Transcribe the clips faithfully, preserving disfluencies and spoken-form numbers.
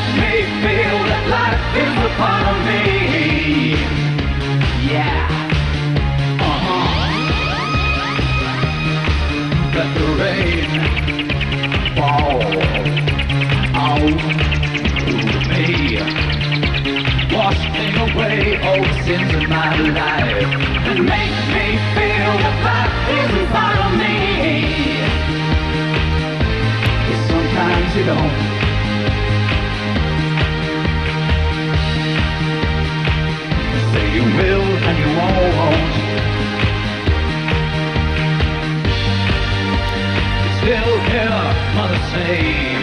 make me feel that life is a part of me. Yeah. Uh-huh. Let the rain fall on me. Washing away all the sins of my life and make me feel that life is a part of me. But sometimes you don't. You say you will and you won't. You're still here, mother say.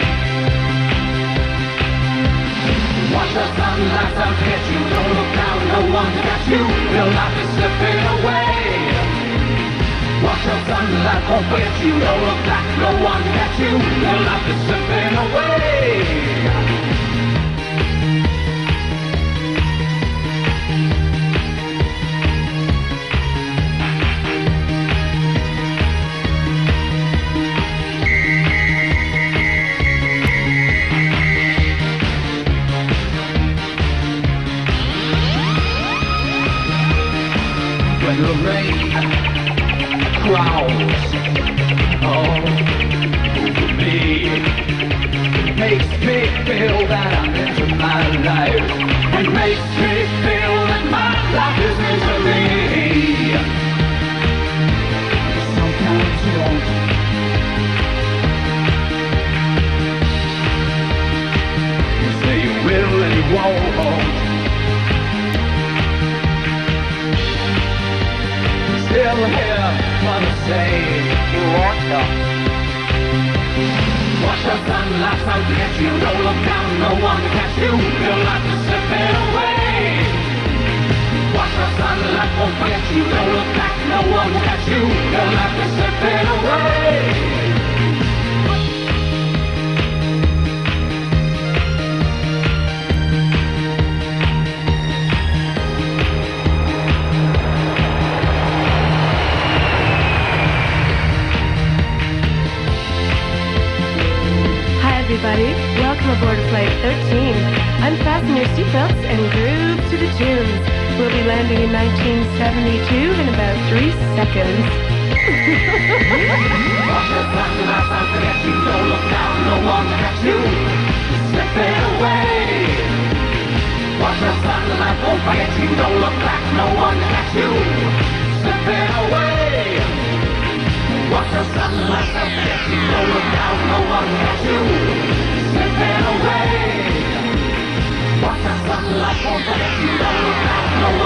Watch the sunlight out to get you. Don't look down, no one to catch you. Your life is slipping away. Watch the sunlight won't forget you. Don't look back, no one to catch you. Your life is slipping away. When the rain crawls over me, makes me feel that I'm into my life, and makes me feel that my life is misery. Sometimes you don't. You say you will and you won't. Still here, wanna say you want to. Watch the sunlight out to get you. Don't look down, no one to catch you. Your life is slipping away. Watch the sunlight won't forget you. Don't look back, no one will catch you. Your life is slipping away. Everybody, welcome aboard Flight thirteen. Unfasten your seatbelts and groove to the tunes. We'll be landing in nineteen seventy-two in about three seconds. Watch the sunlight out to get you. Don't look down, no one to catch you. Slipping away. Watch the sunlight won't forget you. Don't look back, no one to catch you. Slipping away. Watch the sunlight out to get you. Don't look down, no one to catch you. Slipping away. Watch the sunlight won't forget you. Don't look down, no